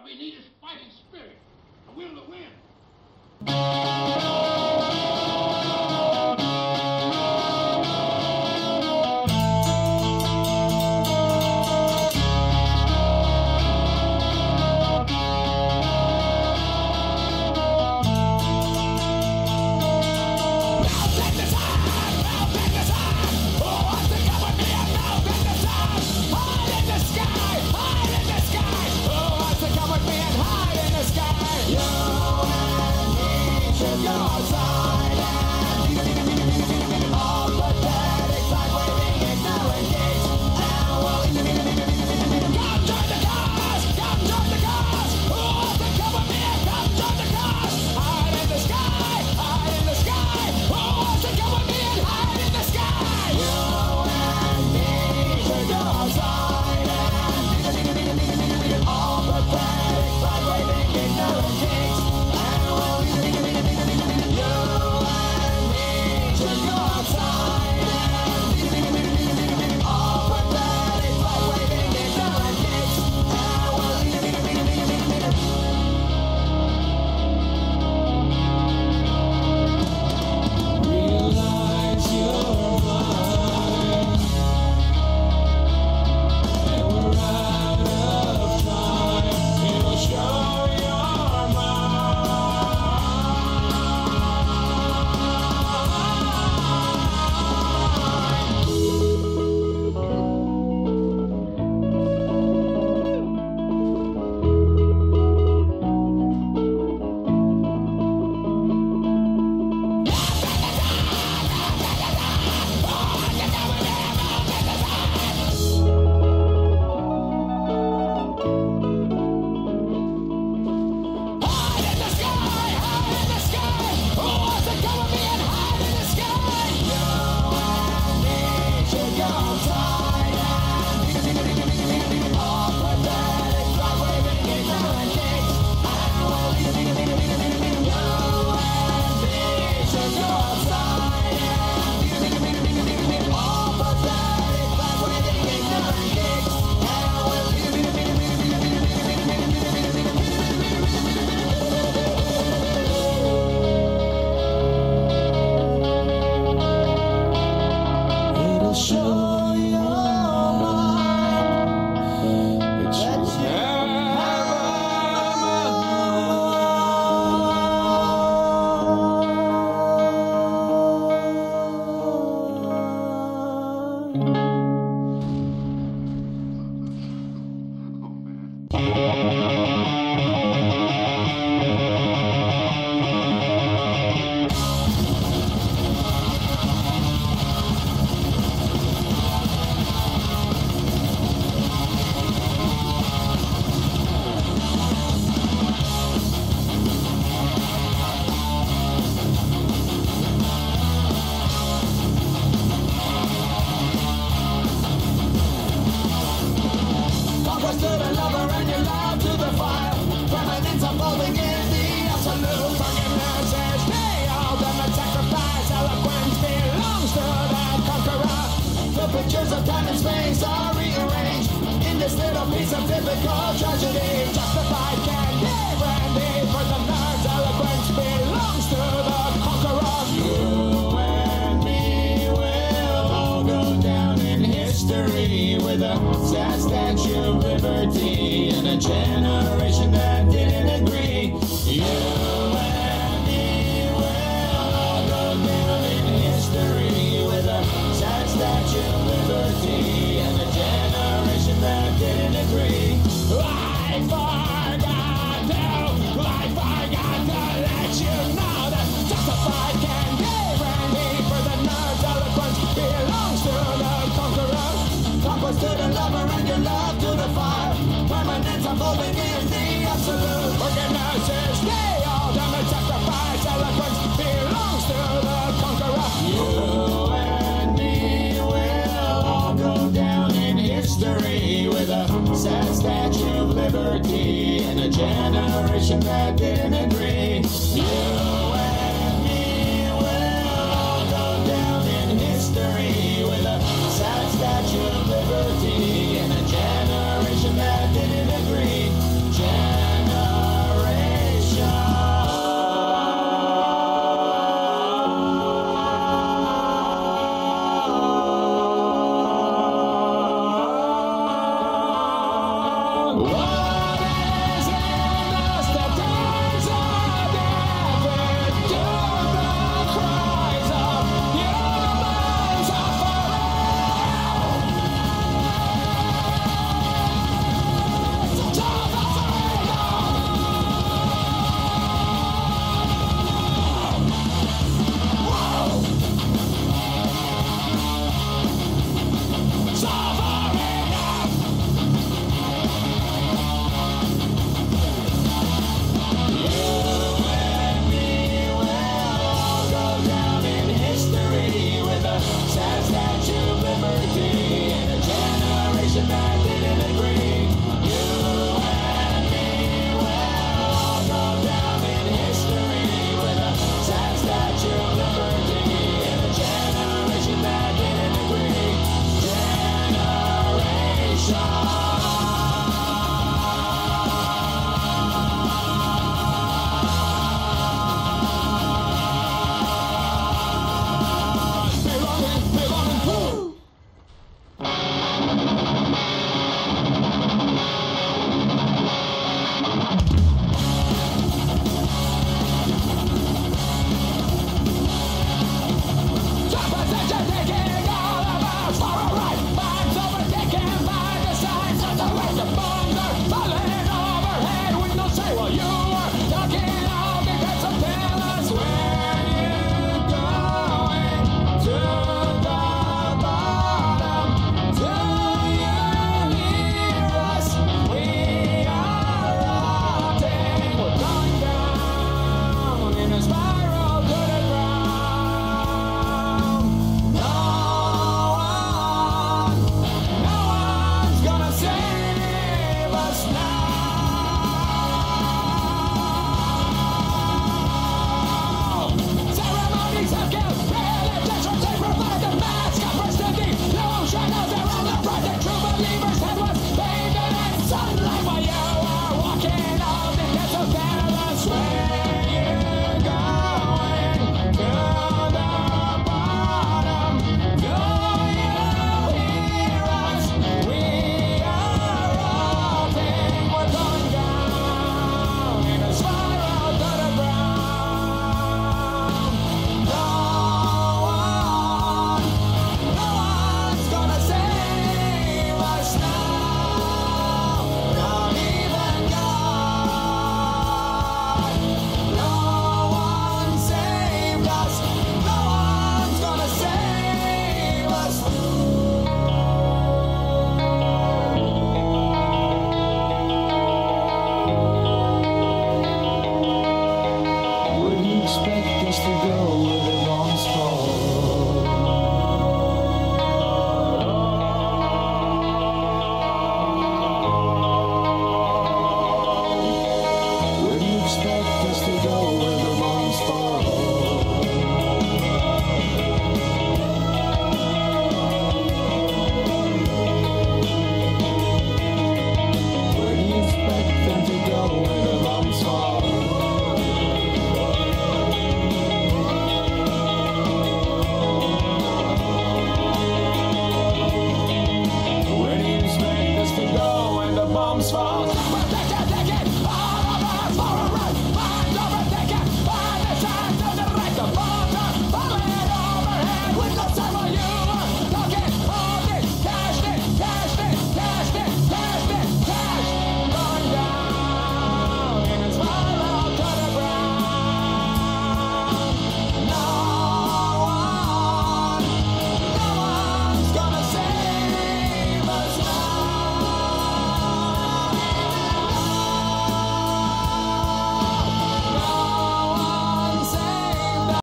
What we need is fighting spirit, a will to win. Pictures of time and space are rearranged in this little piece of typical tragedy. Justified candy brandy for the nerds. Eloquence belongs to the conqueror. You and me will all go down in history with a sad statue of liberty and a generation that didn't agree. You and me will all go down in history with a sad statue of liberty and a generation that didn't agree. I forgot to let you know that justified candy brandy for the nerds. Eloquence belongs to the conqueror. Conquest to the lover and your love to the fire. Permanence unfolding in the absolute. Organizers, they all done and sacrifice. Eloquence belongs to the conqueror. You and me will all go down in history with a sad statue of liberty and a generation that didn't agree. You